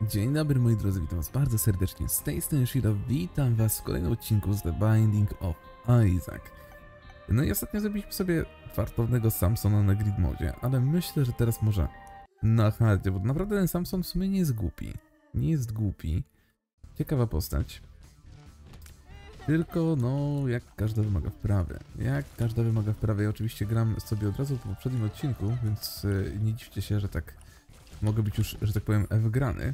Dzień dobry moi drodzy, witam was bardzo serdecznie. Z tej strony Shiro, witam was w kolejnym odcinku z The Binding of Isaac. No i ostatnio zrobiliśmy sobie fartownego Samsona na grid modzie, ale myślę, że teraz może na hardzie, bo naprawdę ten Samson w sumie nie jest głupi. Nie jest głupi. Ciekawa postać. Tylko no, jak każda wymaga wprawy. Jak każda wymaga wprawy. Ja oczywiście gram sobie od razu po poprzednim odcinku, więc nie dziwcie się, że tak mogę być już, że tak powiem, F-grany.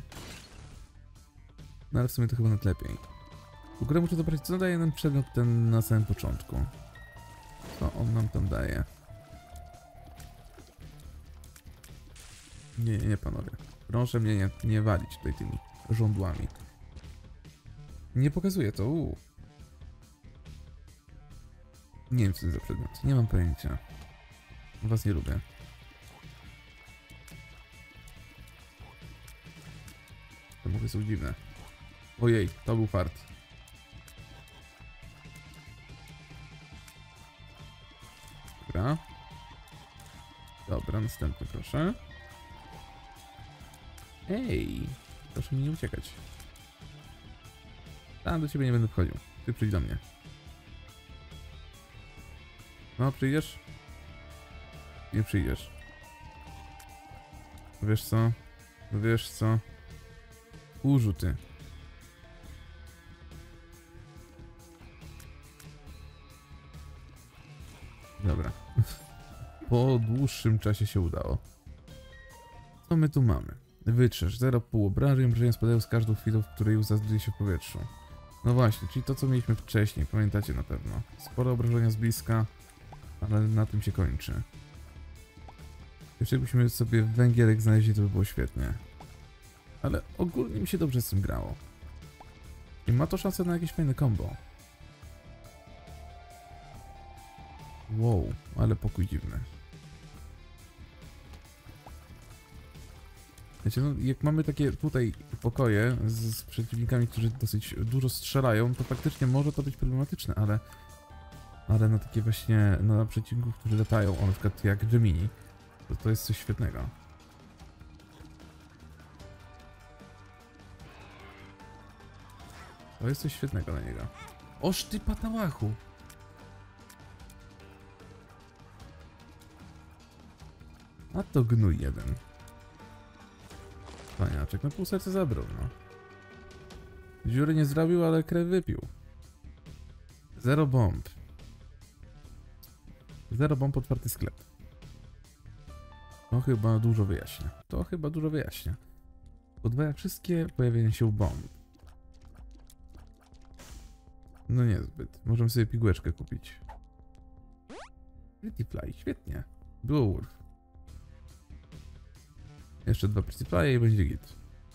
No ale w sumie to chyba nawet lepiej. W ogóle muszę zobaczyć, co daje nam przedmiot ten na samym początku. Co on nam tam daje? Nie panowie. Proszę mnie nie walić tutaj tymi żądłami. Nie pokazuje to, Nie wiem, co to jest za przedmiot. Nie mam pojęcia. Was nie lubię. To muchy są dziwne. Ojej, to był fart. Dobra. Dobra, następny proszę. Ej, proszę mi nie uciekać. Tam do ciebie nie będę wchodził. Ty przyjdź do mnie. No, przyjdziesz? Nie przyjdziesz. Wiesz co? Wiesz co? Kurzu ty. Dobra. Po dłuższym czasie się udało. Co my tu mamy? Wytrzesz 0,5 obrażeń, obrażenia spadają z każdą chwilą, w której łza znajduje się w powietrzu. No właśnie, czyli to co mieliśmy wcześniej, pamiętacie na pewno. Spore obrażenia z bliska, ale na tym się kończy. Jeszcze jakbyśmy sobie węgielek znaleźli, to by było świetnie. Ale ogólnie mi się dobrze z tym grało. I ma to szansę na jakieś fajne combo. Wow, ale pokój dziwny. Wiecie, no jak mamy takie tutaj pokoje z przeciwnikami, którzy dosyć dużo strzelają, to faktycznie może to być problematyczne, ale na takie właśnie, na przeciwników, którzy latają, na przykład jak Gemini, to jest coś świetnego. To jest coś świetnego dla niego. Oż ty patałachu! A to gnój jeden. Paniaczek na pół serca zabrał, no. Dziury nie zrobił, ale krew wypił. 0 bomb. 0 bomb, otwarty sklep. To chyba dużo wyjaśnia. To chyba dużo wyjaśnia. Podwaja wszystkie pojawienia się bomb. No niezbyt. Możemy sobie pigułeczkę kupić. Pretty Fly, świetnie. Było Wolf. Jeszcze 2 Pretty Fly i będzie git.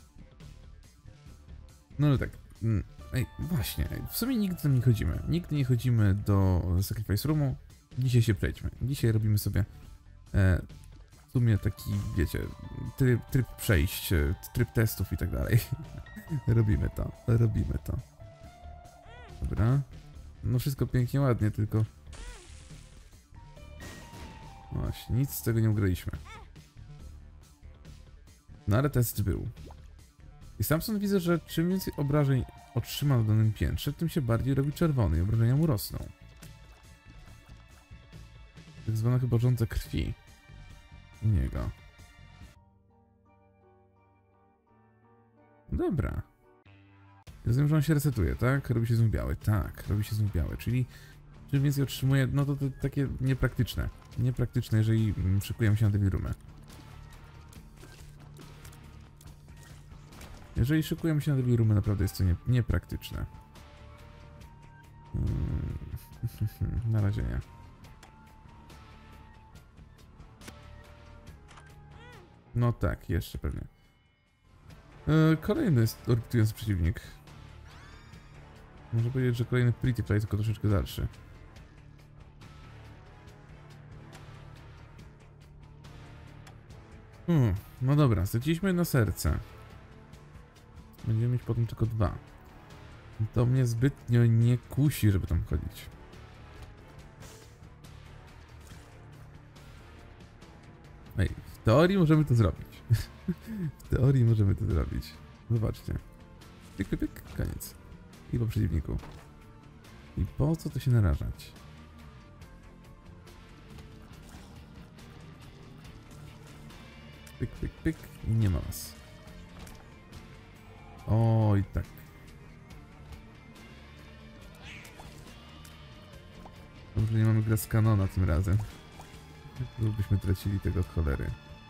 No ale tak. Ej, właśnie. W sumie nigdy tam nie chodzimy. Nigdy nie chodzimy do Sacrifice Roomu. Dzisiaj się przejdźmy. Dzisiaj robimy sobie w sumie taki, wiecie, tryb przejść, tryb testów i tak dalej. Robimy to. Robimy to. Dobra. No wszystko pięknie, ładnie, tylko... Właśnie, nic z tego nie ugraliśmy. No ale test był. I Samson widzę, że czym więcej obrażeń otrzyma na danym piętrze, tym się bardziej robi czerwony i obrażenia mu rosną. Tak zwana chyba rządza krwi. U niego. Dobra. Rozumiem, że on się resetuje, tak? Robi się znów biały. Tak, robi się znów biały, czyli czym więcej otrzymuje, no to takie niepraktyczne. Niepraktyczne, jeżeli szykujemy się na Devil Roomy. Jeżeli szykujemy się na Devil Roomy, naprawdę jest to niepraktyczne. Na razie nie. No tak, jeszcze pewnie. Kolejny orbitujący przeciwnik. Można powiedzieć, że kolejny Pretty Fly, tylko troszeczkę dalszy. No dobra, straciliśmy jedno serce. Będziemy mieć potem tylko 2. To mnie zbytnio nie kusi, żeby tam chodzić. Ej, w teorii możemy to zrobić. W teorii możemy to zrobić. Zobaczcie. Pyk, pyk, pyk, koniec. I po przeciwniku. I po co to się narażać? Pyk, pyk, pyk. I nie ma was. Oj, tak. Dobrze, nie mamy gra z kanona tym razem. Byśmy tracili tego cholery.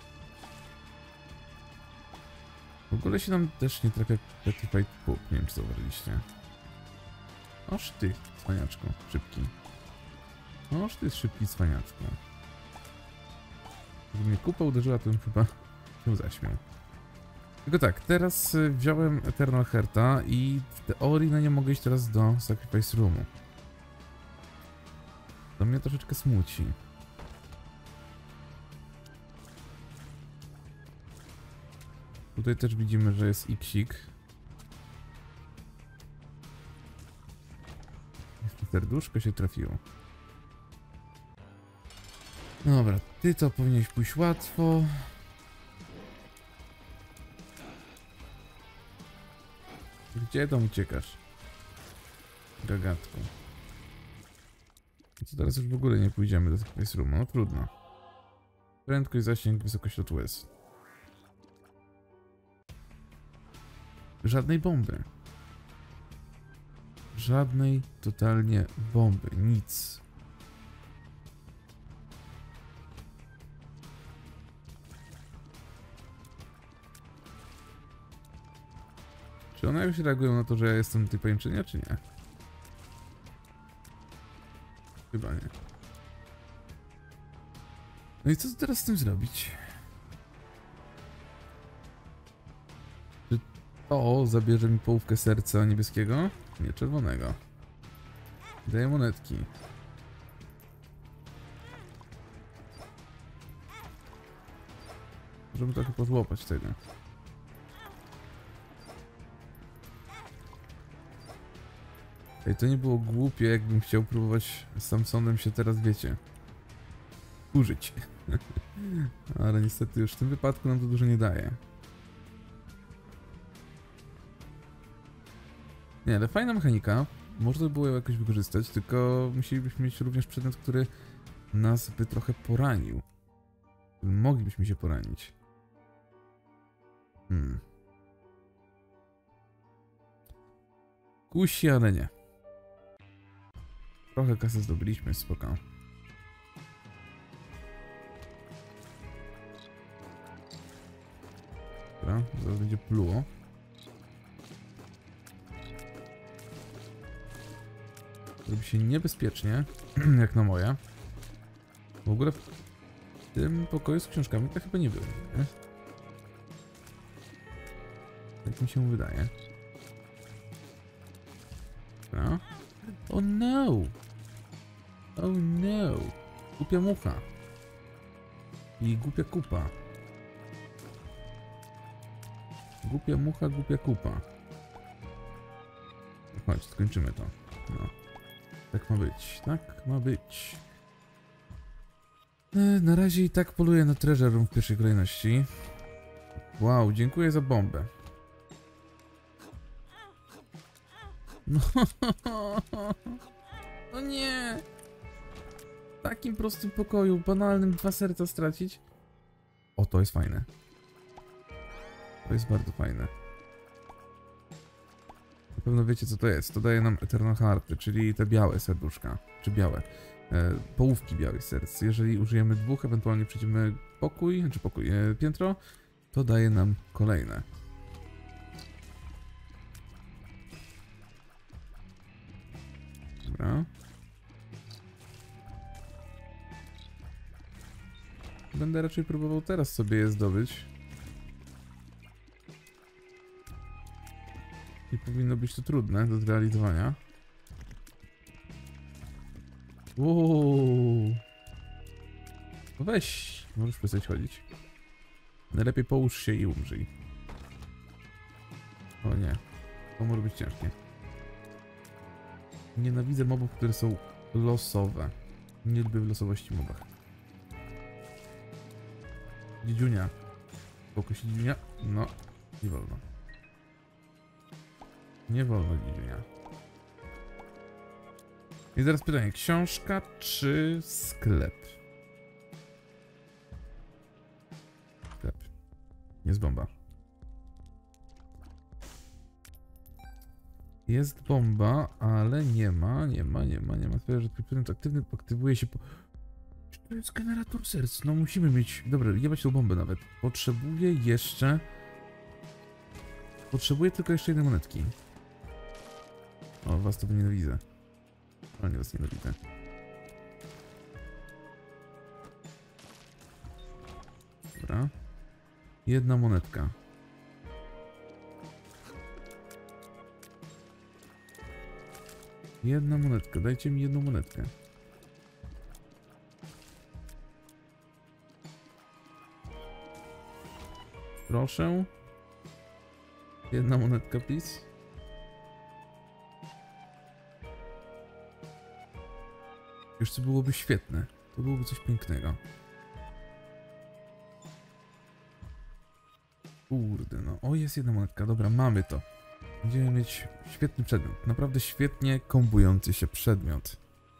W ogóle się nam też nie trafia Petrified Pup. Nie wiem, czy zauważyliście. Oż ty, cwaniaczku. Szybki. Oż ty jest szybki cwaniaczku. Gdyby mnie kupa uderzyła, to bym chyba się zaśmiał. Tylko tak, teraz wziąłem Eternal Hearta i w teorii nie mogę iść teraz do Sacrifice Roomu. To mnie troszeczkę smuci. Tutaj też widzimy, że jest X-ik. Serduszko się trafiło. Dobra, ty to powinieneś pójść łatwo. Gdzie tam uciekasz? Gagatku. Co teraz już w ogóle nie pójdziemy do Sacrifice Roomu, no trudno. Prędkość, zasięg, wysokość lotu S. Żadnej bomby. Żadnej totalnie bomby. Nic. Czy one już reagują na to, że ja jestem tej pajęczynie, czy nie? Chyba nie. No i co teraz z tym zrobić? Czy to zabierze mi połówkę serca niebieskiego? Nie, czerwonego. Daję monetki. Możemy trochę pozłapać tego. Ej, to nie było głupie, jakbym chciał próbować z Samsonem się teraz, wiecie, użyć. Ale niestety już w tym wypadku nam to dużo nie daje. Nie, ale fajna mechanika. Można by było ją jakoś wykorzystać, tylko musielibyśmy mieć również przedmiot, który nas by trochę poranił. Moglibyśmy się poranić. Kusi, ale nie. Trochę kasy zdobyliśmy, spoko. Dobra, zaraz będzie pluło. Robi się niebezpiecznie, jak na moje. W ogóle w tym pokoju z książkami to chyba nie było, nie? Tak mi się wydaje. Dobra. Oh no! Oh no! Głupia mucha. I głupia kupa. Głupia mucha, głupia kupa. Chodź, skończymy to. No. Tak ma być, tak ma być. Na razie i tak poluję na Treasure Room w pierwszej kolejności. Wow, dziękuję za bombę. No, no nie! W takim prostym pokoju, banalnym, 2 serca stracić. O, to jest fajne. To jest bardzo fajne. Na pewno wiecie, co to jest. To daje nam Eternal Hearty, czyli te białe serduszka. Czy białe. Połówki białych serc. Jeżeli użyjemy 2, ewentualnie przejdziemy piętro, to daje nam kolejne. Dobra. Będę raczej próbował teraz sobie je zdobyć. I powinno być to trudne do zrealizowania. Wow. No weź, możesz przestać chodzić. Najlepiej połóż się i umrzyj. O nie, to może być ciężkie. Nienawidzę mobów, które są losowe. Nie lubię w losowości mobach. Dziedziunia. Spoko się dziedziunia? No, nie wolno. Nie wolno dnia. I teraz pytanie, książka czy sklep? Sklep. Jest bomba. Jest bomba, ale nie ma. Tyle, że tryb aktywny aktywuje się po... To jest generator serc, no musimy mieć... Dobra, jebać tą bombę nawet. Potrzebuję tylko jeszcze jednej monetki. O, was to nienawidzę. Ale nie was nienawidzę. Dobra. Jedna monetka. Jedna monetka, dajcie mi jedną monetkę. Proszę. Jedna monetka, please. Już to byłoby świetne. To byłoby coś pięknego. Kurde, no. O, jest jedna monetka. Dobra, mamy to. Będziemy mieć świetny przedmiot. Naprawdę świetnie kombujący się przedmiot.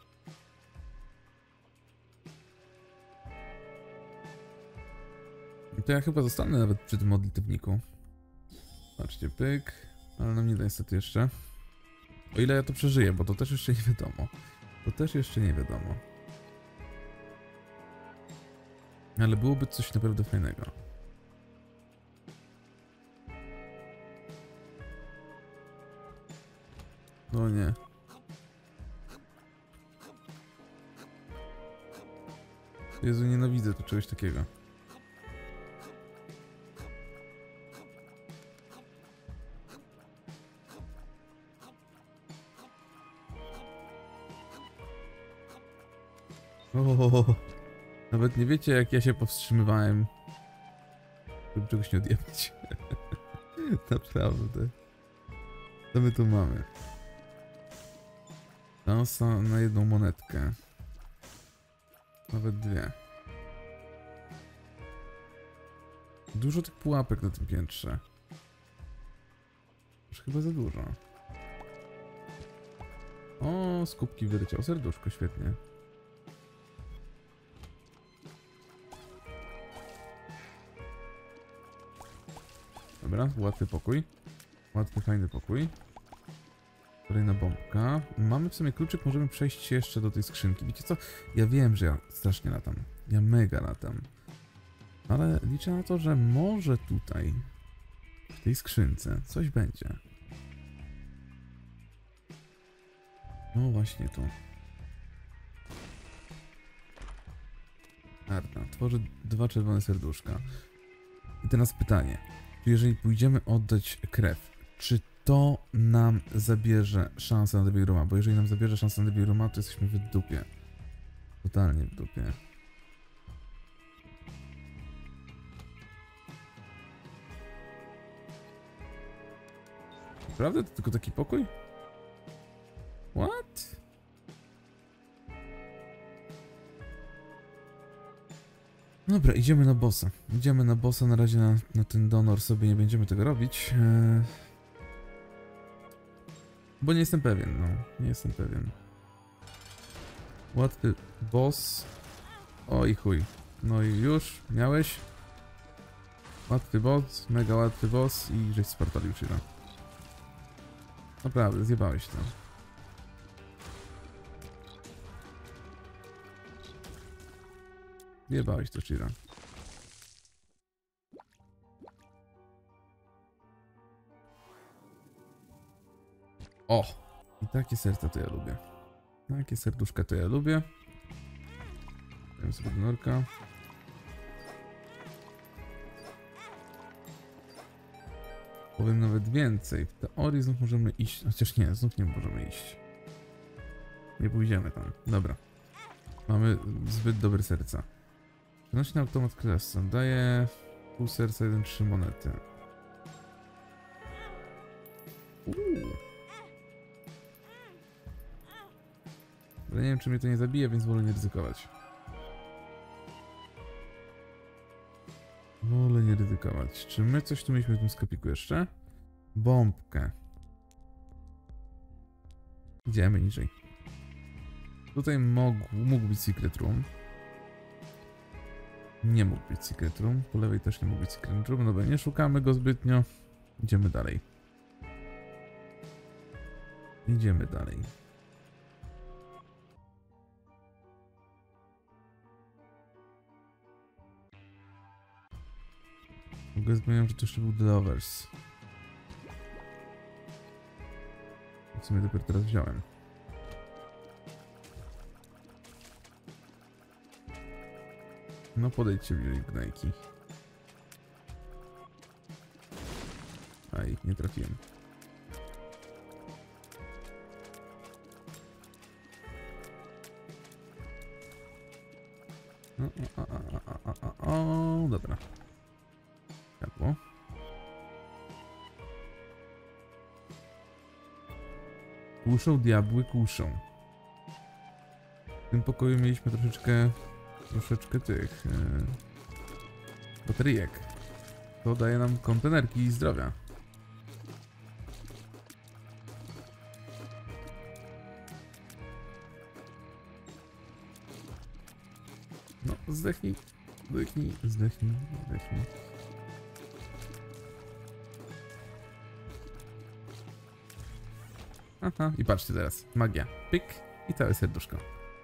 I to ja chyba zostanę nawet przy tym modlitewniku. Patrzcie, pyk. Ale nam nie da niestety jeszcze. O ile ja to przeżyję, bo to też jeszcze nie wiadomo. To też jeszcze nie wiadomo. Ale byłoby coś naprawdę fajnego. No nie. Jezu, nienawidzę tu czegoś takiego. O, nawet nie wiecie, jak ja się powstrzymywałem, żeby czegoś nie odjebać. Naprawdę. Co my tu mamy? Szansa na jedną monetkę. Nawet dwie. Dużo tych pułapek na tym piętrze. Już chyba za dużo. O, z kubki wyleciało serduszko, świetnie. Dobra, łatwy pokój. Łatwy, fajny pokój. Kolejna bombka. Mamy w sumie kluczyk, możemy przejść się jeszcze do tej skrzynki. Wiecie co? Ja wiem, że ja strasznie latam. Ja mega latam. Ale liczę na to, że może tutaj, w tej skrzynce, coś będzie. No właśnie tu. Arta. Tworzy 2 czerwone serduszka. I teraz pytanie. Czy jeżeli pójdziemy oddać krew, czy to nam zabierze szansę na Devil Rooma? Bo jeżeli nam zabierze szansę na Devil Rooma, to jesteśmy w dupie. Totalnie w dupie. Naprawdę? To tylko taki pokój? What? Dobra, idziemy na bossa. Idziemy na bossa, na razie na ten donor sobie nie będziemy tego robić. Bo nie jestem pewien, no. Nie jestem pewien. Łatwy boss. O i chuj. No i już, miałeś. Łatwy boss, mega łatwy boss i żeś spartolił Shira. Naprawdę, zjebałeś to. Zjebałeś to Shira. O! I takie serca to ja lubię. Takie serduszka to ja lubię. Dajmy sobie do norka. Powiem nawet więcej. W teorii znów możemy iść. Chociaż nie, znów nie możemy iść. Nie pójdziemy tam. Dobra. Mamy zbyt dobre serca. Przenośny automat klasa. Daje pół serca, 1-3 monety. Ale nie wiem, czy mnie to nie zabije, więc wolę nie ryzykować. Wolę nie ryzykować. Czy my coś tu mieliśmy w tym sklepiku jeszcze? Bombkę. Idziemy niżej. Tutaj mógł być Secret Room. Nie mógł być Secret Room. Po lewej też nie mógł być Secret Room. Dobra, nie szukamy go zbytnio. Idziemy dalej. Idziemy dalej. W ogóle zmieniam, że to jeszcze był The Lovers. W sumie dopiero teraz wziąłem. No podejdźcie bliżej gnajki. Aj, nie trafiłem. O, dobra. Światło. Kuszą, diabły kuszą. W tym pokoju mieliśmy troszeczkę tych baterijek. To daje nam kontenerki i zdrowia. No, zdechnij. Aha, i patrzcie teraz. Magia. Pyk i całe serduszko.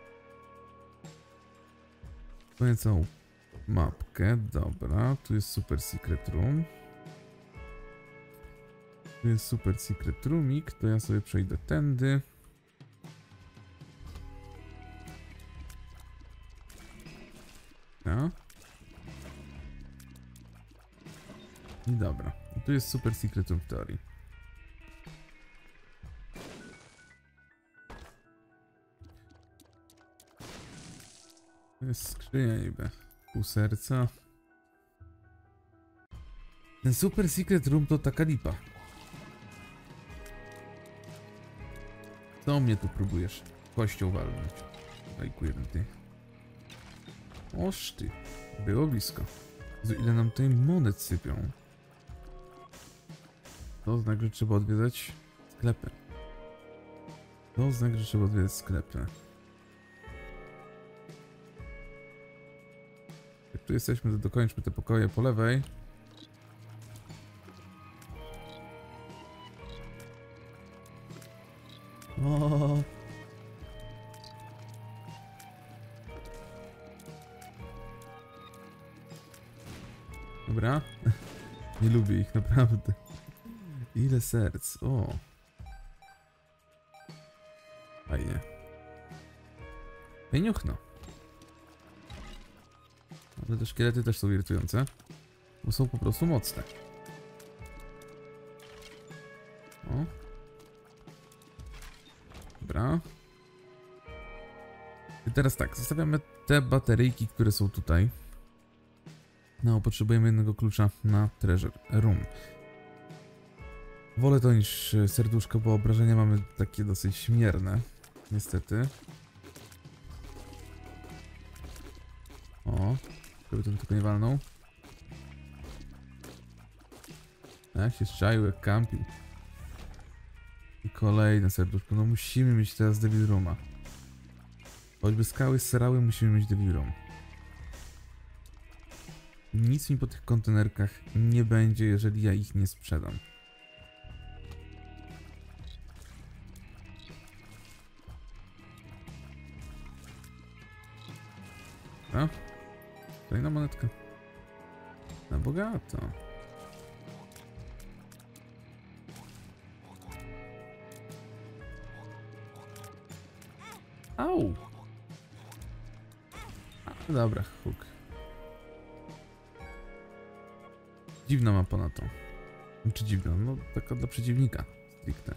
Tu całą mapkę. Dobra, tu jest Super Secret Room. Tu jest Super Secret Roomik, to ja sobie przejdę tędy. No. I dobra. I tu jest Super Secret Room w teorii. To jest skrzynia niby. Pół serca. Ten Super Secret Room to taka lipa. Co mnie tu próbujesz? Kością walnąć. Lajku jeden ty. Oż ty. Było blisko. Ile nam tutaj monet sypią. To znak, że trzeba odwiedzać sklepy. To znak, że trzeba odwiedzać sklepy. Jak tu jesteśmy, to dokończmy te pokoje po lewej. O. Dobra. Nie lubię ich, naprawdę. Ile serc. O. Fajnie. Pieniuchno. Ale te szkielety też są irytujące. Bo są po prostu mocne. O. Dobra. I teraz tak, zostawiamy te bateryjki, które są tutaj. No, potrzebujemy jednego klucza na Treasure Room. Wolę to niż serduszko, bo obrażenia mamy takie dosyć śmierne. Niestety. O, żeby ten tylko nie walnął. Tak się strzaił jak kampił. I kolejne serduszko. No musimy mieć teraz Devil Rooma. Choćby skały sserały, musimy mieć Devil Room. Nic mi po tych kontenerkach nie będzie, jeżeli ja ich nie sprzedam. A? Kolejna monetka. Na bogato. Au! A, dobra, huk. Dziwna mapa na to. Czy dziwna? No taka dla przeciwnika. Stricte.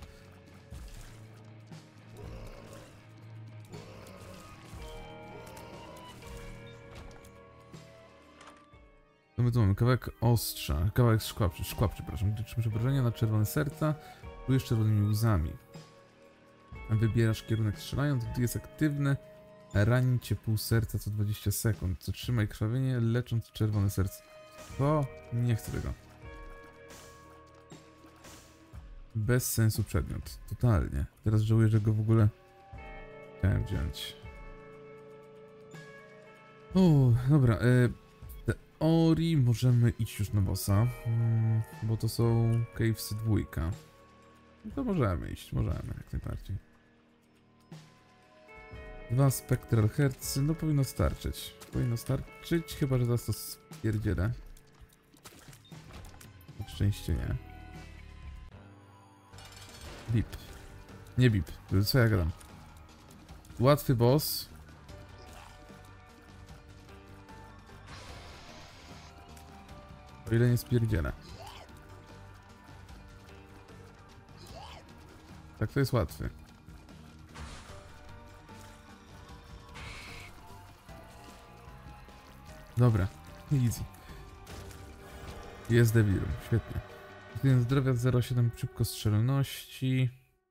To my tu mamy kawałek ostrza, kawałek szkła, przepraszam. Gdy trzymasz obrażenia na czerwone serca, czujesz czerwonymi łzami. Wybierasz kierunek strzelając, gdy jest aktywne, rani cię pół serca co 20 sekund. Zatrzymaj krwawienie, lecząc czerwone serce. O, nie chcę tego. Bez sensu przedmiot. Totalnie. Teraz żałuję, że go w ogóle chciałem wziąć. O, dobra. W teorii możemy iść już na bossa. Bo to są Cavesy 2. No to możemy iść, możemy jak najbardziej. 2 Spectral Hertzy, no powinno starczyć. Powinno starczyć, chyba że zaraz to spierdzielę. Na szczęście nie. Bip. Nie bip, co ja gadam? Łatwy boss. O ile nie spierdzielę. Tak, to jest łatwy. Dobra, easy. Jest Devilum, świetnie. Zdrowia 0,7 szybkostrzelności.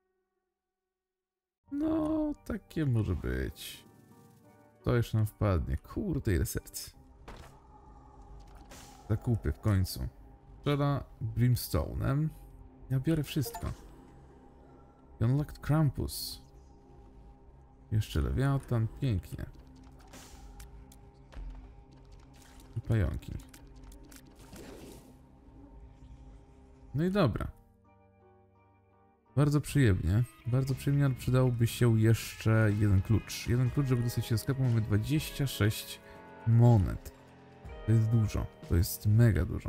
No, takie może być. To jeszcze nam wpadnie. Kurde, ile serc. Zakupy w końcu. Strzela Brimstone'em. Ja biorę wszystko. Unlocked Krampus. Jeszcze Lewiatan, pięknie. I pająki. No i dobra. Bardzo przyjemnie, ale przydałby się jeszcze jeden klucz. Jeden klucz, żeby dostać się do sklepu, mamy 26 monet. To jest dużo, to jest mega dużo.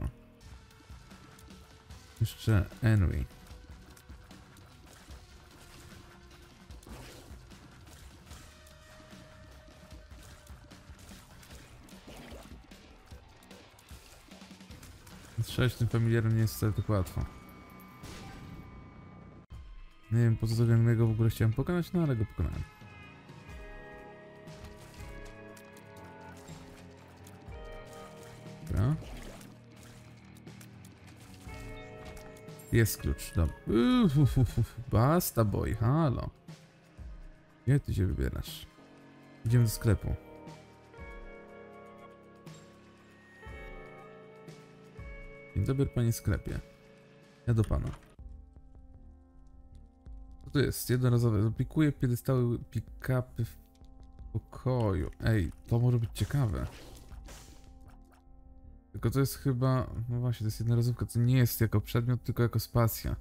Jeszcze Henry. Strzelać tym familiarem nie jest wcale tak łatwo. Nie wiem po co go w ogóle chciałem pokonać, no ale go pokonałem. Dobra. Jest klucz, dobra. Basta boy, halo. Gdzie ty się wybierasz? Idziemy do sklepu. Dzień dobry, panie sklepie. Ja do pana. Co to jest? Jednorazowe. Zapikuję piedestały pick-upy w pokoju. Ej, to może być ciekawe. Tylko to jest chyba... No właśnie, to jest jednorazówka. To nie jest jako przedmiot, tylko jako spacja.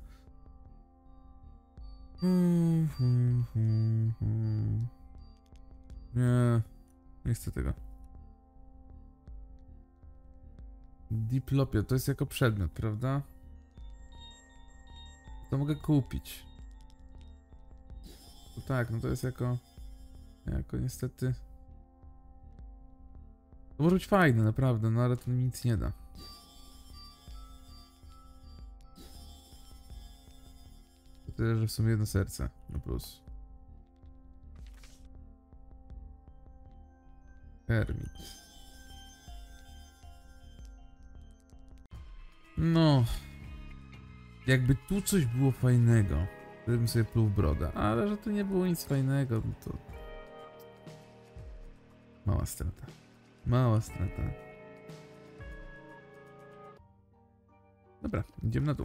Nie chcę tego. Diplopia, to jest jako przedmiot, prawda? To mogę kupić. To tak, no to jest jako niestety... To może być fajne, naprawdę, no ale to nic nie da. To tyle, że w sumie jedno serce, no plus. Hermit. No. Jakby tu coś było fajnego, to bym sobie pluł w brodę, ale że tu nie było nic fajnego, no to... Mała strata. Mała strata. Dobra, idziemy na dół.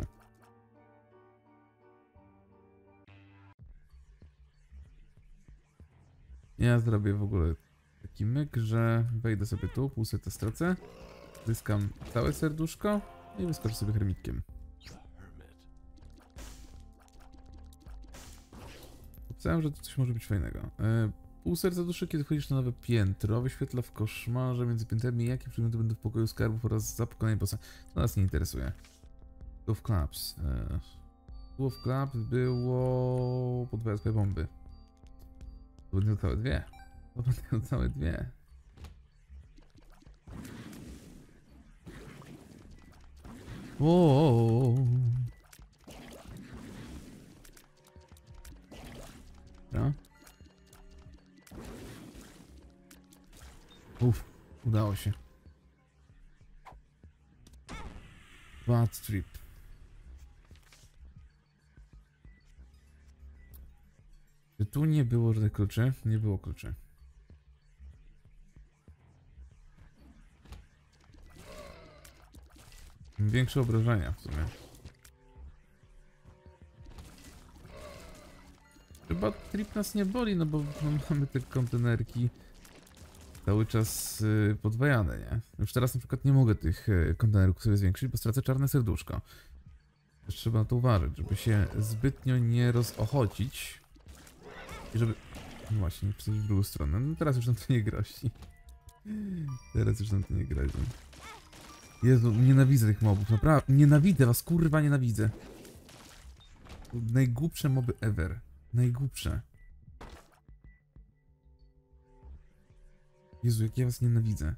Ja zrobię w ogóle taki myk, że wejdę sobie tu, pół seta stracę, zyskam całe serduszko i wyskoczę sobie hermitkiem. Myślałem, że to coś może być fajnego. Pół serca duszy, kiedy wchodzisz na nowe piętro, wyświetla w koszmarze między piętrami, jakie przedmioty będą w pokoju skarbów oraz za pokonanie bossa. To nas nie interesuje. Two of Clubs. Two of Clubs było... po 2 bomby. To będą całe dwie. To będą całe dwie. Ooo. Dobra. Udało się. Bad trip. Czy tu nie było żadnych kluczy? Nie było kluczy. Większe obrażenia w sumie. Chyba trip nas nie boli, no bo mamy te kontenerki cały czas podwajane, nie? Już teraz na przykład nie mogę tych kontenerów sobie zwiększyć, bo stracę czarne serduszko. Też trzeba na to uważać, żeby się zbytnio nie rozochocić. I żeby... No właśnie, przejść w drugą stronę. No teraz już nam to nie grozi. Teraz już nam to nie grozi. Jezu, nienawidzę tych mobów, naprawdę. Nienawidzę was, kurwa, nienawidzę. Najgłupsze moby ever. Najgłupsze. Jezu, jak ja was nienawidzę.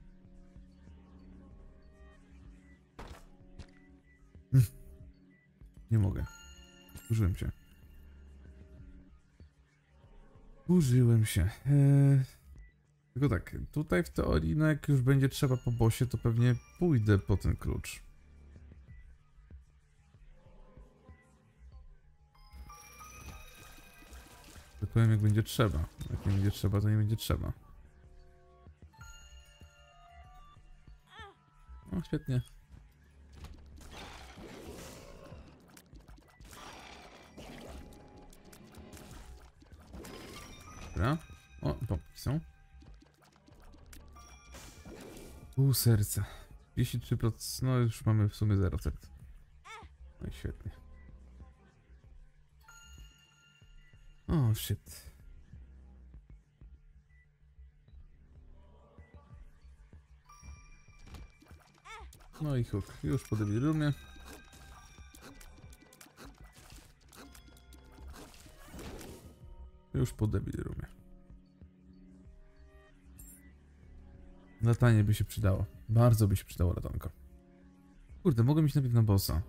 Nie mogę. Użyłem się. Użyłem się. Tylko tak, tutaj w teorii, no jak już będzie trzeba po bossie, to pewnie pójdę po ten klucz. To powiem, jak będzie trzeba. Jak nie będzie trzeba, to nie będzie trzeba. O, świetnie. Dobra. O, pompki są. Pół serca. 53%. No już mamy w sumie 0 serc. No i świetnie. O, shit. No i hook. Już po debil roomie. Już po debil roomie. Latanie by się przydało. Bardzo by się przydało latanko. Kurde, mogłem iść najpierw na bossa.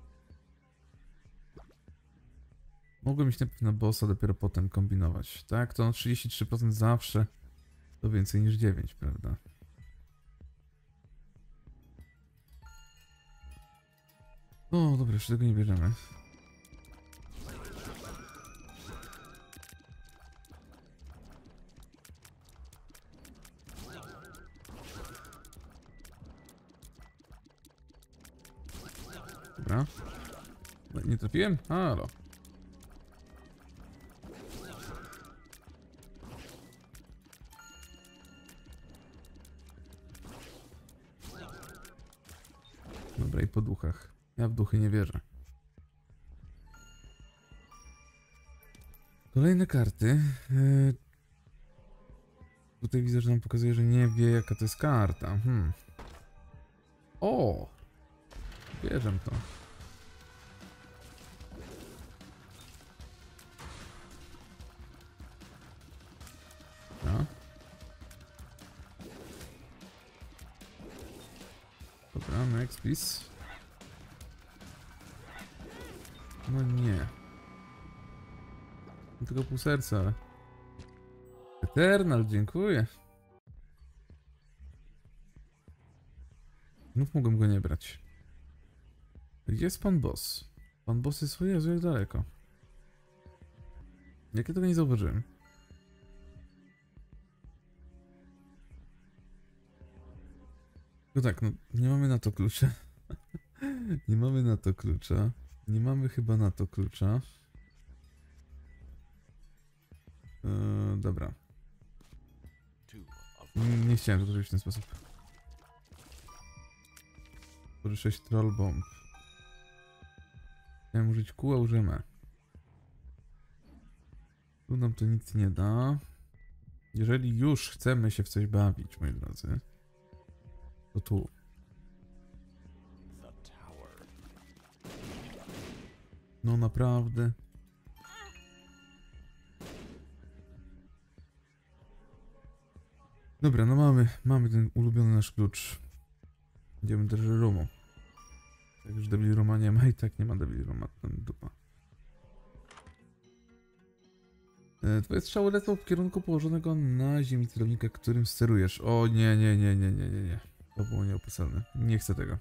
Mogłem iść najpierw na bossa, dopiero potem kombinować. Tak, to 33% zawsze to więcej niż 9, prawda? O, dobra, jeszcze tego nie bierzemy. Dobra. Nie trafiłem? Halo. Dobra, i po duchach. Ja w duchy nie wierzę. Kolejne karty. Tutaj widzę, że nam pokazuje, że nie wie, jaka to jest karta. O! Bierzem to. Dobra. Dobra, next please. No nie. Tylko pół serca, ale... Eternal, dziękuję. Znów mogłem go nie brać. Gdzie jest pan boss? Pan boss jest o Jezu, jak daleko. Jak ja tego nie zauważyłem? No tak, no nie mamy na to klucza. Nie mamy na to klucza. Nie mamy chyba na to klucza. Dobra. Nie chciałem to zrobić w ten sposób. Tworzy 6 troll bomb. Chciałem użyć kół, a użyłem E. Tu nam to nic nie da. Jeżeli już chcemy się w coś bawić, moi drodzy, to tu. No naprawdę. Dobra, no mamy ten ulubiony nasz klucz. Idziemy do roomu. Jak już Devil Rooma nie ma, i tak nie ma Devil Rooma, ten dupa. Twoje strzały lecą w kierunku położonego na ziemi celownika, którym sterujesz. O nie, nie, nie, nie, nie, nie, nie. To było nieopłacalne. Nie chcę tego.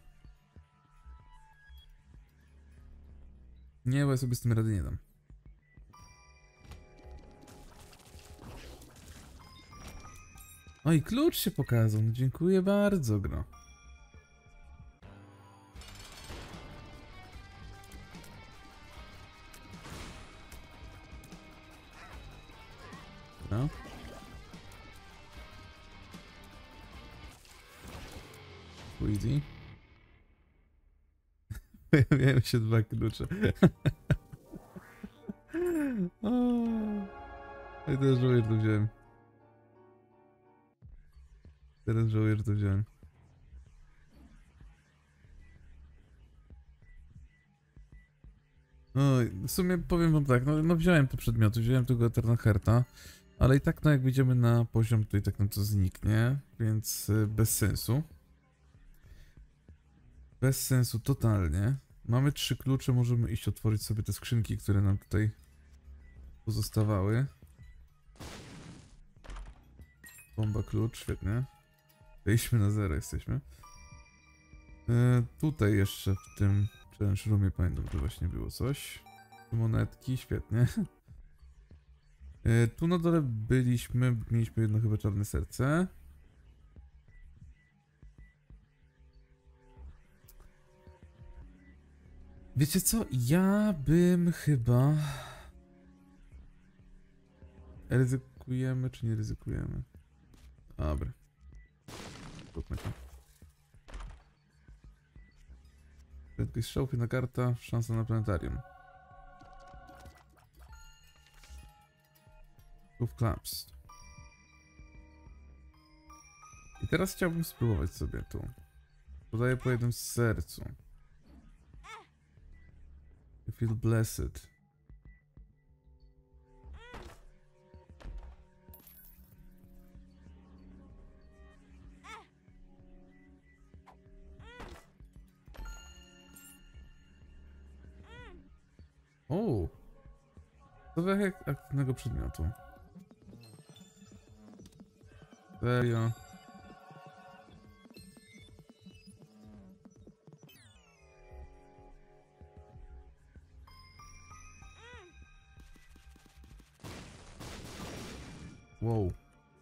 Nie, bo ja sobie z tym rady nie dam. O i klucz się pokazał. No, dziękuję bardzo, gro. easy. Pojawiają się 2 klucze. O, i teraz żałuję, że to wziąłem. Teraz żałuję, że to wziąłem. No, w sumie powiem wam tak, no wziąłem te przedmioty, wziąłem tego Eterna Hearta, ale i tak no jak wyjdziemy na poziom, to i tak nam to zniknie, więc bez sensu. Bez sensu totalnie. Mamy 3 klucze, możemy iść otworzyć sobie te skrzynki, które nam tutaj pozostawały. Bomba klucz, świetnie. Wejśmy na 0, jesteśmy. Tutaj jeszcze w tym challenge roomie pamiętam, że właśnie było coś. Monetki, świetnie. Tu na dole byliśmy, mieliśmy jedno chyba czarne serce. Wiecie co? Ja bym chyba... Ryzykujemy czy nie ryzykujemy? Dobra. Zróbmy to. Prędkość strzału, jedna karta, szansa na planetarium. Proof collapsed. I teraz chciałbym spróbować sobie tu. Podaję po jednym sercu. I feel blessed. O! To jak aktywnego przedmiotu. Serio? Wow.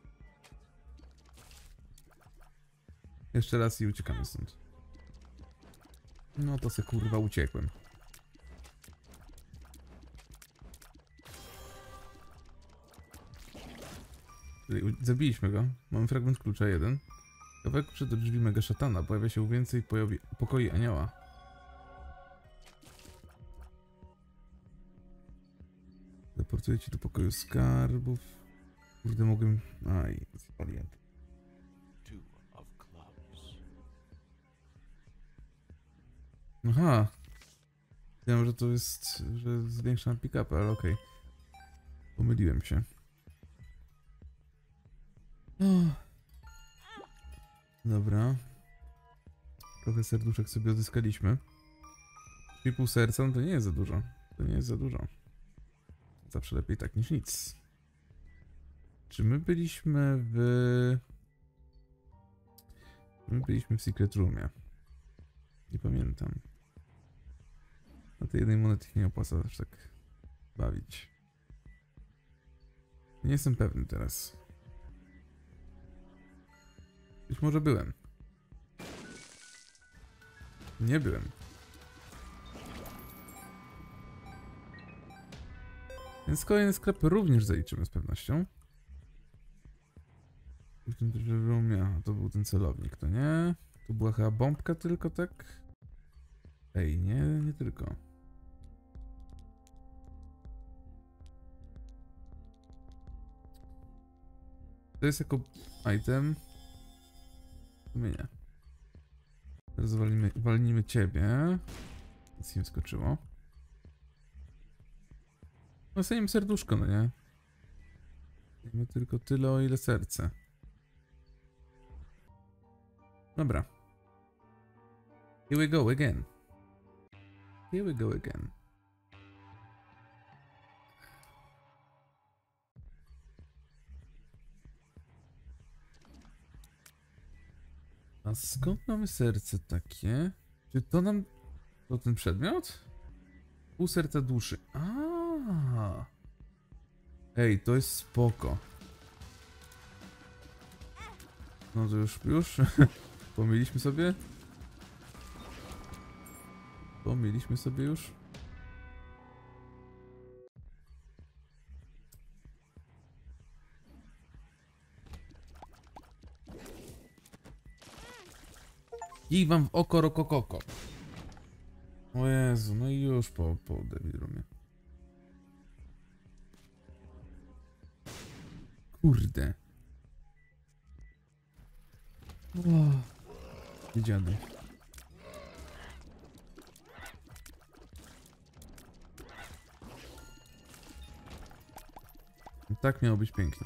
Jeszcze raz i uciekamy stąd. No to se kurwa uciekłem. Zabiliśmy go. Mamy fragment klucza 1. Kawałek przed drzwi mega szatana. Pojawia się więcej pokoi anioła. Zaportuję ci do pokoju skarbów. Kurde, mogłem... Aj, spaliłem. Aha. Wiem, że to jest... że zwiększam pick-up, ale okej. Pomyliłem się. Dobra. Trochę serduszek sobie odzyskaliśmy. 3,5 serca, no to nie jest za dużo. To nie jest za dużo. Zawsze lepiej tak niż nic. Czy my byliśmy w... My byliśmy w Secret Roomie. Nie pamiętam. Na tej jednej monety się nie opłaca aż tak bawić. Nie jestem pewny teraz. Być może byłem. Nie byłem. Więc kolejny sklep również zaliczymy z pewnością. W tym roomie, to był ten celownik, to nie? Tu była chyba bombka tylko, tak? Ej, nie tylko. To jest jako item. Nie. Teraz walnijmy ciebie. Nic nie wskoczyło. No sobie serduszko, no nie? Mamy tylko tyle, o ile serce. Dobra. Here we go again. Here we go again. A skąd mamy serce takie? Czy to nam... To ten przedmiot? Pół serca duszy. A. Ej, to jest spoko. No to już. Pomyliśmy sobie? Pomyliśmy sobie już? I wam w oko rokokoko. O Jezu, no i już po Devilrumie. Kurde. O, dziady. Tak miało być pięknie.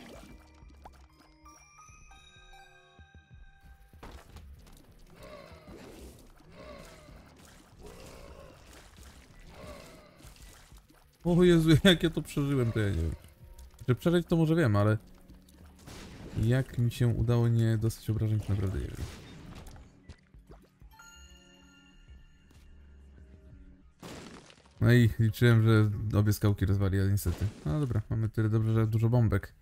O Jezu, jak ja to przeżyłem, to ja nie wiem. Że przeżyć to może wiem, ale... Jak mi się udało nie dostać obrażeń, to naprawdę nie wiem. No i liczyłem, że obie skałki rozwali, ale niestety. No dobra, mamy tyle dobrze, że dużo bombek.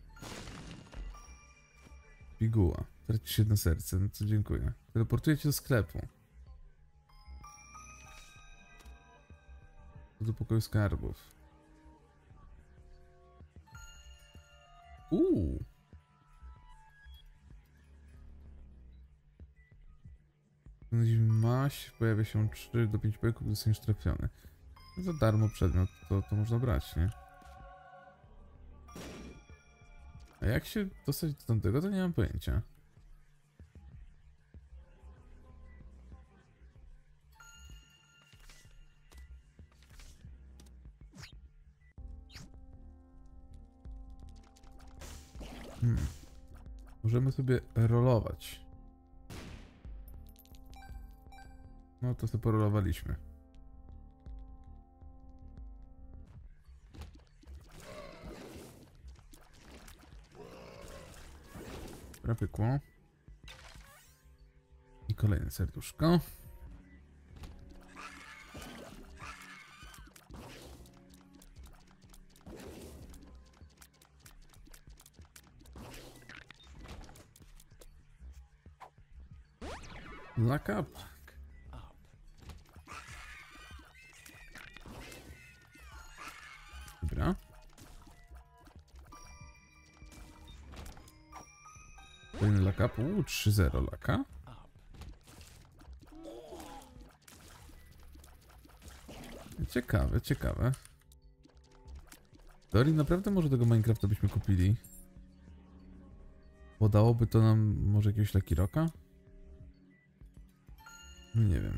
Piguła. Tracisz jedno serce, no to dziękuję. Teleportuję cię do sklepu. Do pokoju skarbów. Maś, pojawia się 3 do 5 pojków, gdy zostaniesz trafiony. Za darmo przedmiot, to można brać, nie? A jak się dostać do tamtego, to nie mam pojęcia. Możemy sobie rolować. No to sobie porolowaliśmy. Pykło. I kolejne serduszko. Luck up. Dobra. Kolejny luck up. 3-0 laka. Ciekawe, ciekawe. W teorii naprawdę może tego Minecrafta byśmy kupili. Podałoby to nam może jakiegoś Lucky Rocka? Nie wiem.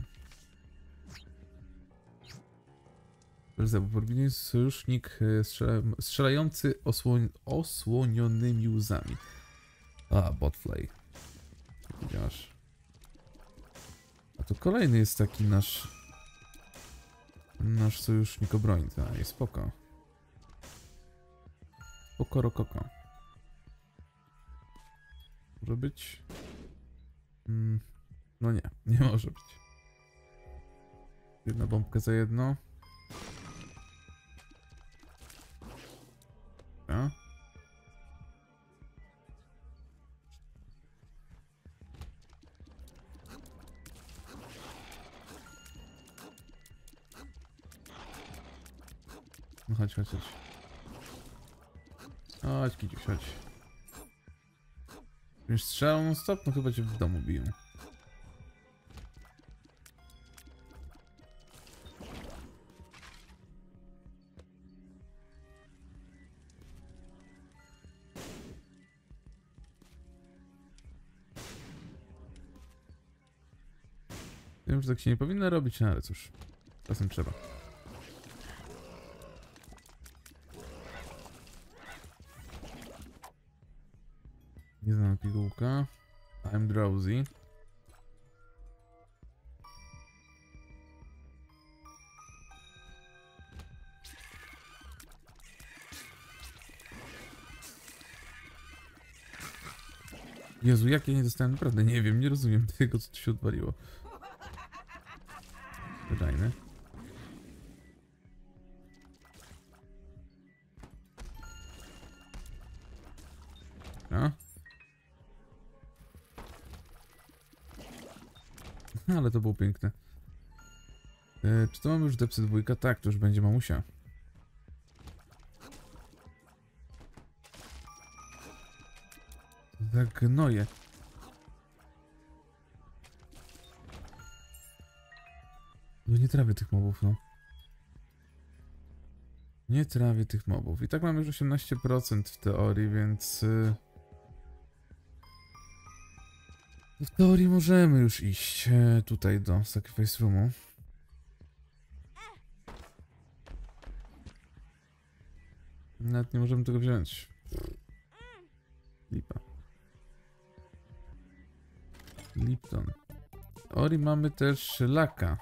Powinien sojusznik strzelający osłonionymi łzami. A, botflay. Widzisz. A to kolejny jest taki nasz sojusznik obrońca. I spoko. Spoko rokoko. Może być? No nie, nie może być. Jedna bombka za jedno. A? No chodź, chodź, chodź. Chodź, Kiciuś, chodź. Już strzelał non stop, no chyba cię w domu biją. Wiem, że tak się nie powinno robić, no ale cóż. Czasem trzeba. Nieznana pigułka. I'm drowsy. Jezu, jak ja nie dostałem? Naprawdę nie wiem, nie rozumiem tego, co tu się odwaliło. Wydajne. A? Ale to było piękne. Czy to mamy już depsy dwójka? Tak, to już będzie mamusia. Za gnoje. No nie trawię tych mobów, no. Nie trawię tych mobów. I tak mamy już 18% w teorii, więc... w teorii możemy już iść tutaj do Sacrifice Roomu. Nawet nie możemy tego wziąć. Lipa. Lipton. W teorii mamy też laka.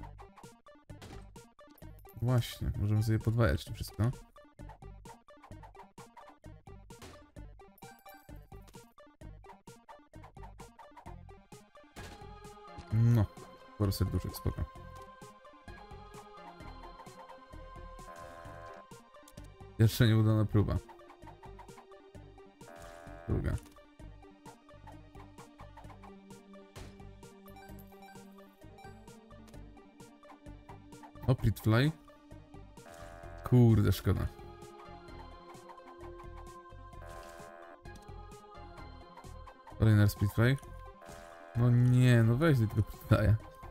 Właśnie, możemy sobie podwajać to wszystko. No, sporo serduszek, spoko. Jeszcze nieudana próba. Druga. O, Pritfly. Kurde, szkoda. Kolejny Pritfly. No nie, no weź tego Pritfly'a.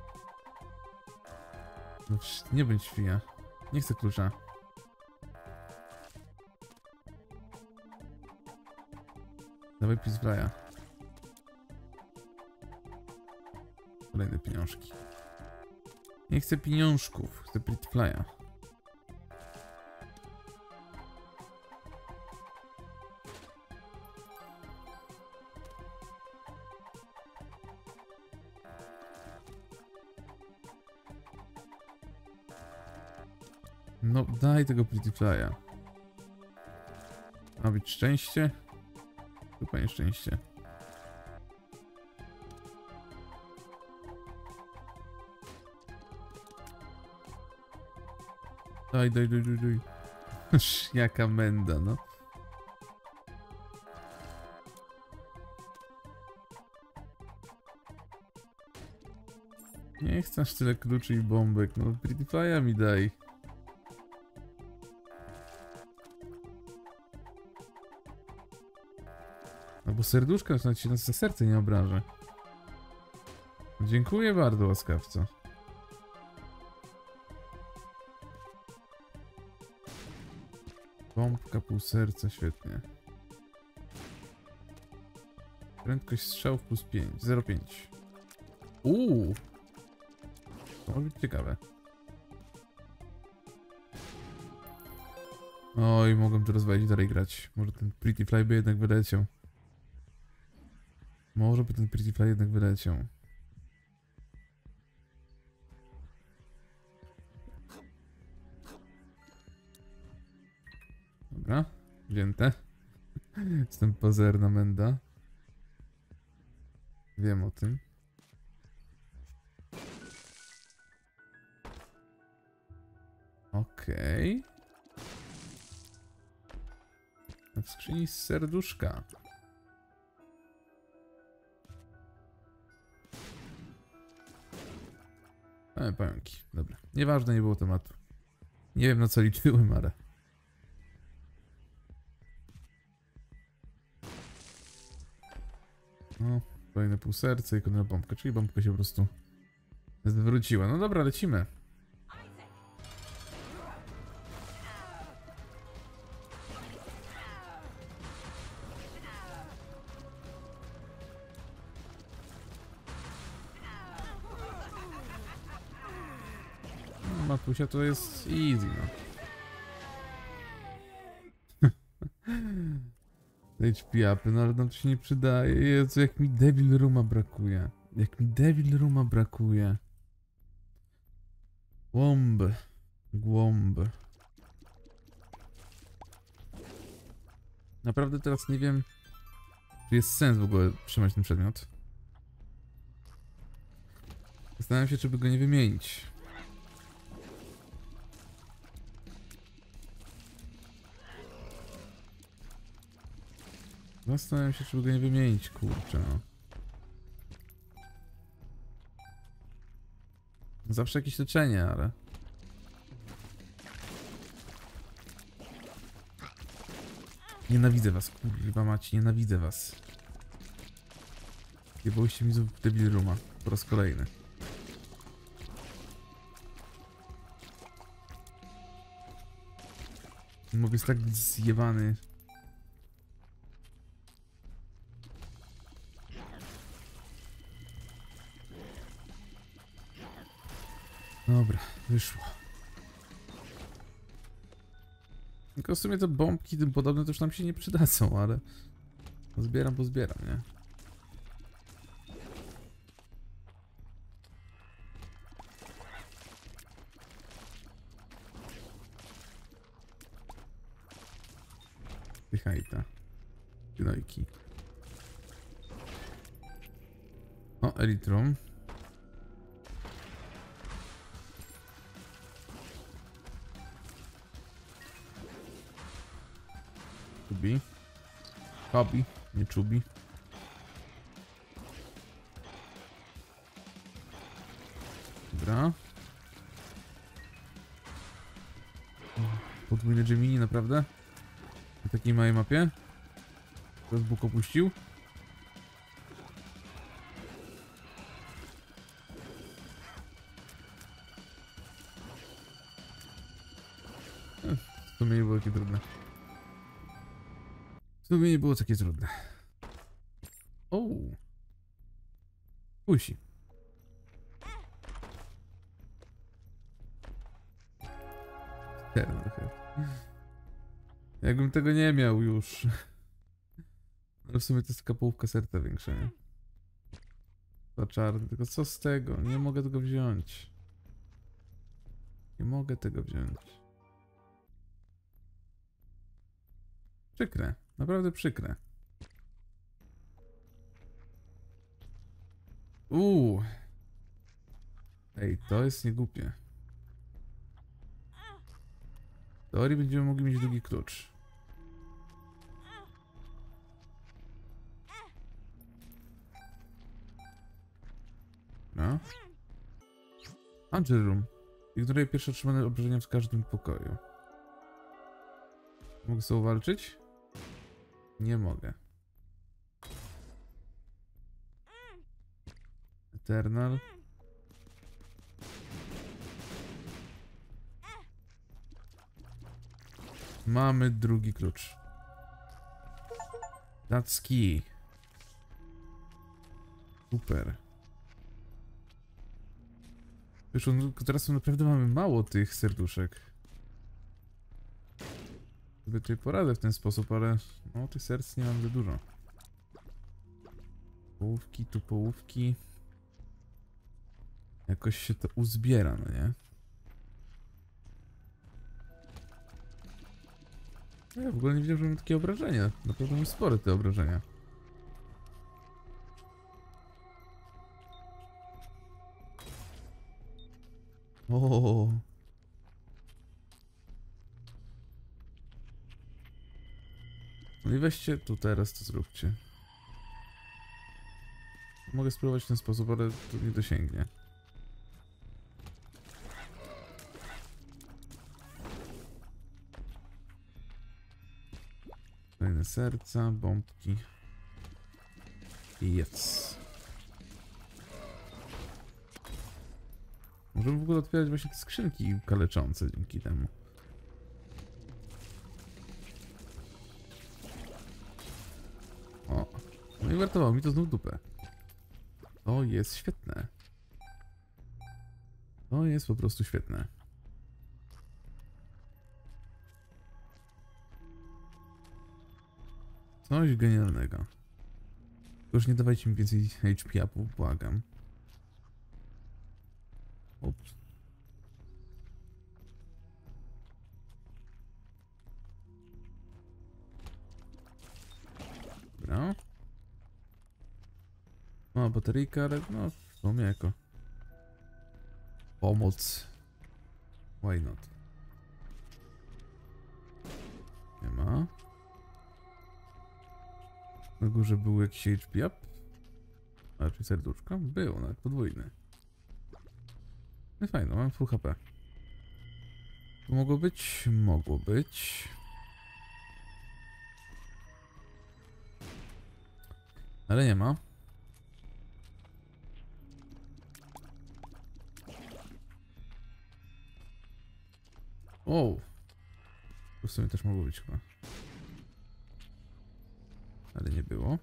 No nie bądź świnia. Nie chcę klucza. Dawaj Pritfly'a. Kolejne pieniążki. Nie chcę pieniążków, chcę Pritfly'a. No daj tego Pritfly'a. Ma być szczęście? Chyba nieszczęście. Daj. Jaka menda, no. Nie chcę aż tyle kluczy i bombek, no. Pritfly'a mi daj. Albo serduszka, nawet się na serce nie obrażę. Dziękuję bardzo, łaskawco. Bombka, pół serca, świetnie. Prędkość strzałów plus 5, 0,5. To może być ciekawe. Oj, mogłem to rozwalić i dalej grać. Może ten Pritfly by jednak wyleciał. Może by ten Pritfly jednak wyleciał. Dobra, wzięte. Jestem pozerna menda. Wiem o tym. Okej. W skrzyni serduszka. Pająki. Dobra. Nieważne, nie było tematu. Nie wiem, na co liczyłem, ale... No, kolejne pół serca i kolejna bombka, czyli bombka się po prostu zwróciła. No dobra, lecimy. No, Matusia to jest easy, no. HP upy, no ale nam to się nie przydaje. Jezu, jak mi Devil Rooma brakuje. Jak mi Devil Rooma brakuje. Głąb. Naprawdę teraz nie wiem, czy jest sens w ogóle trzymać ten przedmiot. Zastanawiam się, czy by go nie wymienić. Zastanawiam się, czy by go nie wymienić, kurczę, no. Zawsze jakieś leczenie, ale... Nienawidzę was, kurwa macie, nienawidzę was. Jebałyście mi z Devil Rooma po raz kolejny. Mob jest tak zjebany. Dobra, wyszło. Tylko w sumie te bombki tym podobne to już nam się nie przydadzą, ale... Zbieram, nie? Pychajta. Gnojki. O, Elytrum. Czubi. Hobby, nie czubi. Dobra. Podwójne Gemini, naprawdę? Na takiej małej mapie? Teraz Bóg opuścił? W sumie nie było takie trudne. W sumie nie było takie trudne. O, kusi. Jakbym tego nie miał już. Ale w sumie to jest taka połówka serca większa, nie? To czarny, tylko co z tego? Nie mogę tego wziąć. Nie mogę tego wziąć. Przykre, naprawdę przykre. Ej, to jest niegłupie. W teorii będziemy mogli mieć drugi klucz. No. Angel Room. Ignoruję pierwsze otrzymane obrażenia w każdym pokoju. Mogę sobie walczyć? Nie mogę. Eternal. Mamy drugi klucz. That's key. Super. Wiesz, teraz naprawdę mamy mało tych serduszek. Sobie tutaj poradzę w ten sposób, ale no tych serc nie mam za dużo. Połówki, tu połówki. Jakoś się to uzbiera, no nie? Ja w ogóle nie wiedziałem, że mam takie obrażenia. Naprawdę mam spore te obrażenia. O. No i weźcie tu teraz to zróbcie. Mogę spróbować w ten sposób, ale tu nie dosięgnie. Kolejne serca, bombki. I jedz. Możemy w ogóle otwierać właśnie te skrzynki kaleczące dzięki temu. O, no i wartowało mi to znów dupę. To jest świetne. To jest po prostu świetne. Coś genialnego. Już nie dawajcie mi więcej HP-upów, błagam. Ups. Dobra. Mała bateryjka, ale no w sumie jako pomoc. Why not? Nie ma. Na górze był jakiś HP up. A raczej serduszko? Było, nawet podwójny. No fajno, mam full HP. Tu mogło być? Mogło być. Ale nie ma. O! Tu w sumie też mogło być chyba. Ale nie było.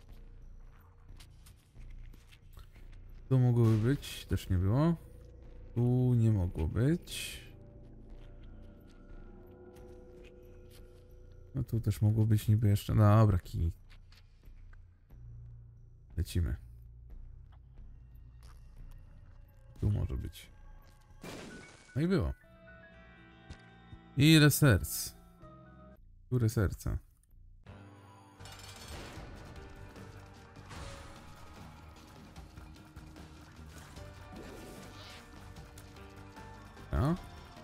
Tu mogłoby być, też nie było. Tu nie mogło być. No tu też mogło być niby jeszcze. No dobra, kij. Lecimy. Tu może być. No i było. Ile serc? Które serca? A?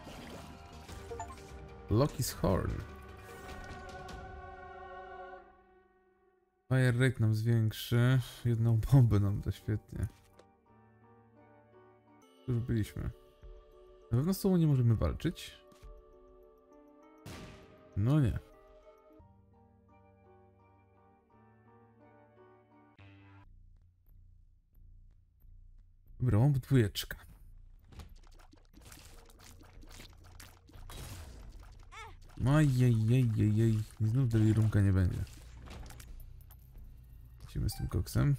Loki's Horn. Fire rate nam zwiększy. Jedną bombę nam da świetnie. Tu już byliśmy. Na pewno z tobą nie możemy walczyć? No nie. Dobra, mam dwójeczka. Ajajajajaj. I znów delirumka nie będzie. Lecimy z tym koksem.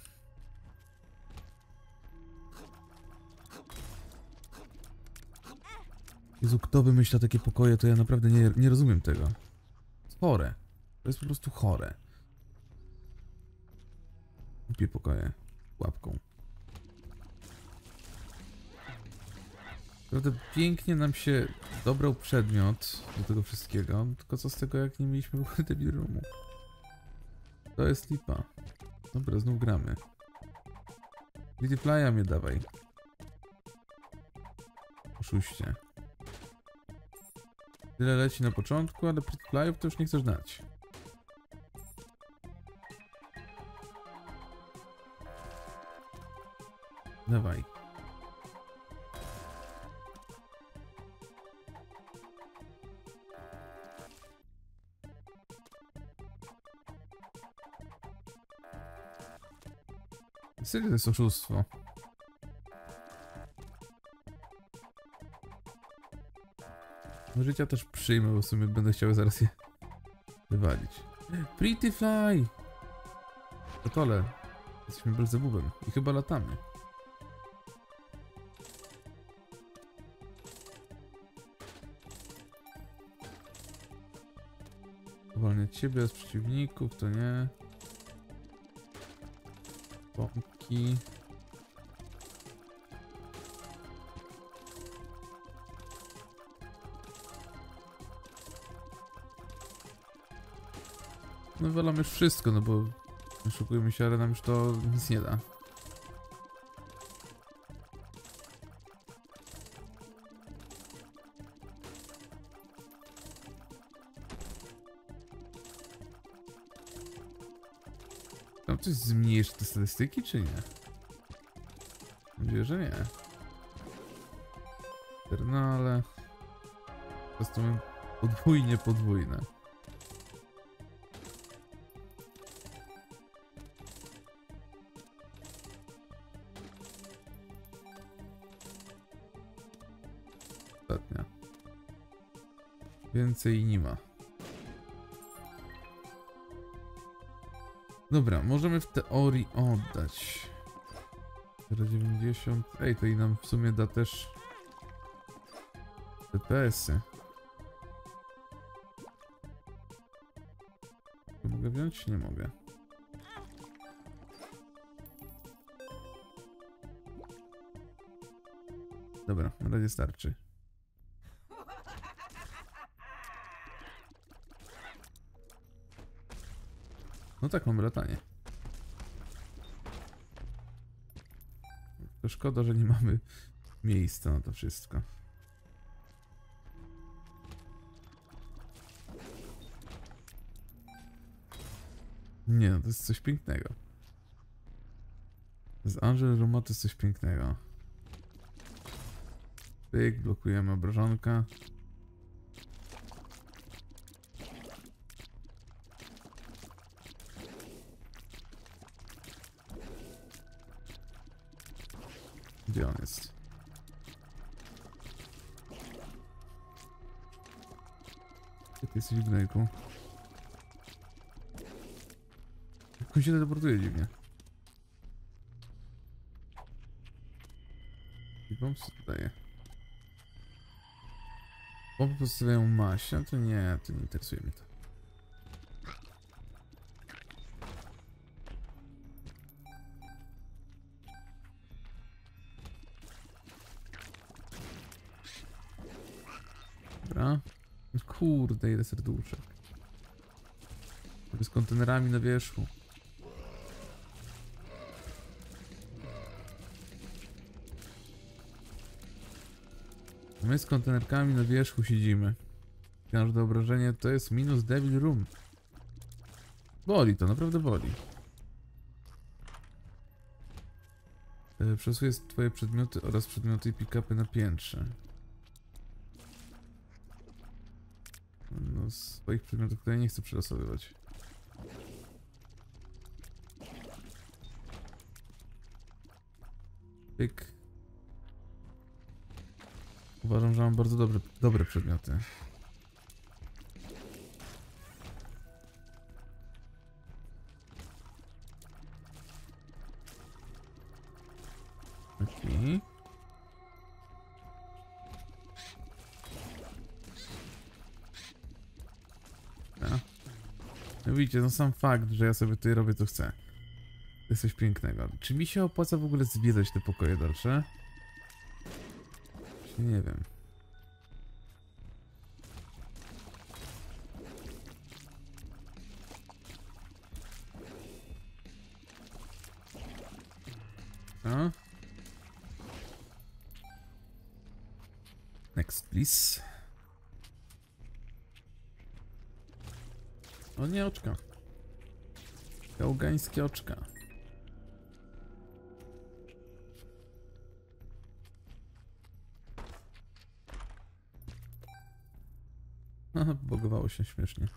Jezu, kto wymyśla takie pokoje, to ja naprawdę nie rozumiem tego. Chore. To jest po prostu chore. Głupie pokoje. Łapką. Naprawdę pięknie nam się dobrał przedmiot do tego wszystkiego, tylko co z tego, jak nie mieliśmy w ogóle tego roomu. To jest lipa. Dobra, znów gramy. Pretty Fly'a mnie dawaj. Oszuście. Tyle leci na początku, ale Pretty Fly'ów to już nie chcesz dać. Dawaj. Serio, to jest oszustwo. Życia też przyjmę, bo w sumie będę chciał zaraz je wywalić. Pretty Fly! Kotole. Jesteśmy Belzebubem i chyba latamy. Uwalniać ciebie bez przeciwników, to nie. Bombki. No wywalam już wszystko, no bo oszukujmy się, ale nam już to nic nie da. Tam coś zmniejszy te statystyki, czy nie? Mam nadzieję, że nie. Eternale. Po prostu mam podwójne. Ostatnia. Więcej nie ma. Dobra, możemy w teorii oddać 0,90. Ej, to i nam w sumie da też DPS-y. To mogę wziąć? Nie mogę. Dobra, na razie starczy. No tak, mamy latanie. To szkoda, że nie mamy miejsca na to wszystko. Nie no, to jest coś pięknego. Z Angel Rooma to jest coś pięknego. Pyk, blokujemy obrażonka. Gdzie on jest? Gdzie ty jesteś, gnojku? Jak on się teleportuje dziwnie. I bomb co tu daje? Bomby pozostawiają maść, no to nie interesuje mnie to. Dobra. Kurde, ile serduszek. Z kontenerami na wierzchu. My z kontenerkami na wierzchu siedzimy. Każde obrażenie to jest minus Devil Room. Boli to, naprawdę boli. Przesuję twoje przedmioty oraz przedmioty i pick-upy na piętrze. No, swoich przedmiotów, które nie chcę przelosowywać. Pyk. Uważam, że mam bardzo dobre przedmioty. Okej. No widzicie, no sam fakt, że ja sobie tutaj robię co chcę. To jest coś pięknego. Czy mi się opłaca w ogóle zwiedzać te pokoje dalsze? Nie wiem. A? Next, please. O nie, oczka. Gałgańskie oczka. Aha, bogowało się śmiesznie.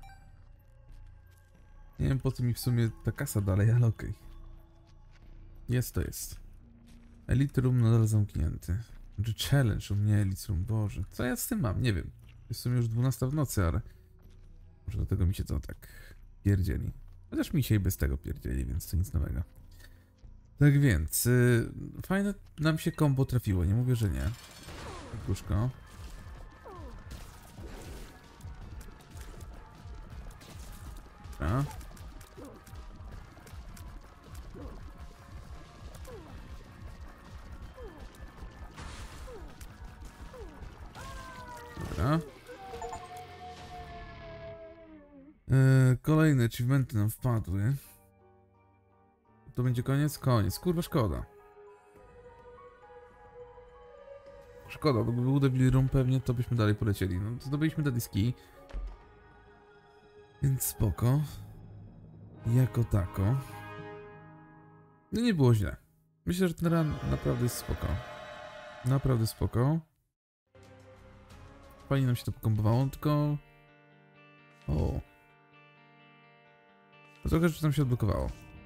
Nie wiem, po co mi w sumie ta kasa dalej, ale okej. Jest to jest. Elite Room nadal zamknięty. Znaczy challenge u mnie Elite Room, Boże. Co ja z tym mam? Nie wiem. Jest w sumie już 12 w nocy, ale... Może do tego mi się to tak pierdzieli. Chociaż mi się i bez tego pierdzieli, więc to nic nowego. Tak więc... fajne nam się kombo trafiło, nie mówię, że nie. Kruszko. Dobra. Dobra. Kolejne achievementy nam wpadły. To będzie koniec? Koniec. Kurwa, szkoda. Szkoda, bo gdyby był Devil Room pewnie, to byśmy dalej polecieli. No, to zdobyliśmy te dyski. Więc spoko. Jako tako. No nie było źle. Myślę, że ten run naprawdę jest spoko. Naprawdę spoko. Fajnie nam się to pokombowało, tylko... O. To trochę rzeczy nam się odblokowało.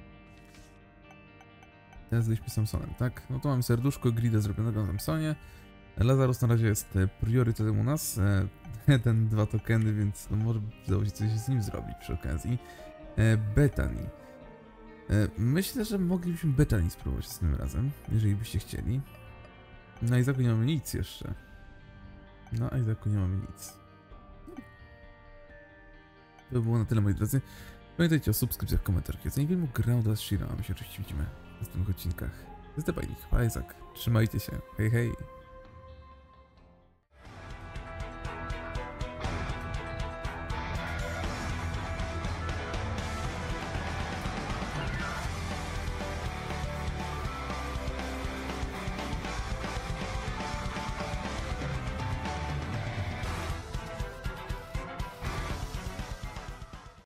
Teraz byliśmy Samsonem, tak? No to mamy serduszko grida zrobionego na Samsonie. Lazarus na razie jest priorytetem u nas. Ten 2 tokeny, więc no może przydało się coś z nim zrobić przy okazji. Bethany. Myślę, że moglibyśmy Bethany spróbować z tym razem, jeżeli byście chcieli. Na Isaacu nie mamy nic jeszcze. Na Isaacu nie mamy nic. To by było na tyle, moi drodzy. Pamiętajcie o subskrypcjach, komentarzach. Ocenię filmu, grał do Shira, a my się oczywiście widzimy w następnych odcinkach. Zdobajnik, Isaac. Trzymajcie się. Hej, hej.